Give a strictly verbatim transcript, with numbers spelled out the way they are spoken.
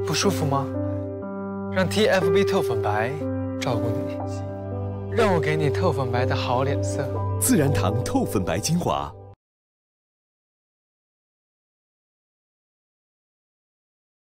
不舒服吗？让 T F B 透粉白照顾你，让我给你透粉白的好脸色。 自然堂透粉白精华。